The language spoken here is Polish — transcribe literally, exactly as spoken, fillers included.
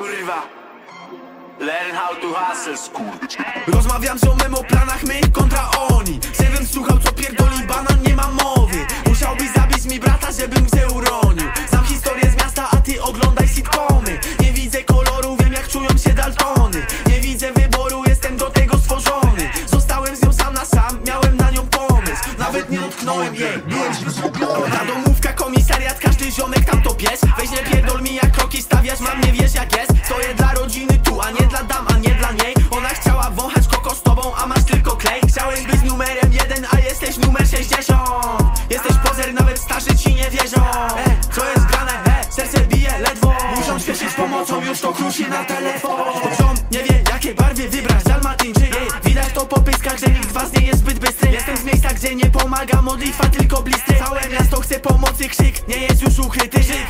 Kurwa, learn how to hustle, skurcz. Rozmawiam z ziomem o planach my kontra oni. Żebym słuchał co pierdoli banan, nie ma mowy. Musiałbyś zabić mi brata, żebym cię uronił. Znam historię z miasta, a ty oglądaj sitcomy. Nie widzę koloru, wiem jak czują się Daltony. Nie widzę wyboru, jestem do tego stworzony. Zostałem z nią sam na sam, miałem na nią pomysł. Nawet nie dotknąłem jej, byłem źle zrobiony. Ta domówka, komisariat, każdy ziomek tam to pies. Weź nie pierdol mi jak kroki stawiasz, mam nie wiesz jak jest. Stoję dla rodziny tu, a nie dla dam, a nie dla niej. Ona chciała wąchać koko z tobą, a masz tylko klej. Chciałem być numerem jeden, a jesteś numer sześćdziesiąt. Jesteś pozer, nawet starzy ci nie wierzą. E, co jest grane, e, serce bije ledwo. Muszą śpieszyć z pomocą, już to kruszy na telefon. Ziom nie wie jakie barwie wybrać, dalmatyn czy jej. Widać to po pyskach, że nikt z was nie jest zbyt bystry. Jestem z miejsca, gdzie nie pomaga modlitwa, tylko blistry. Całe miasto chce pomocy, krzyk nie jest już ukryty. Żyję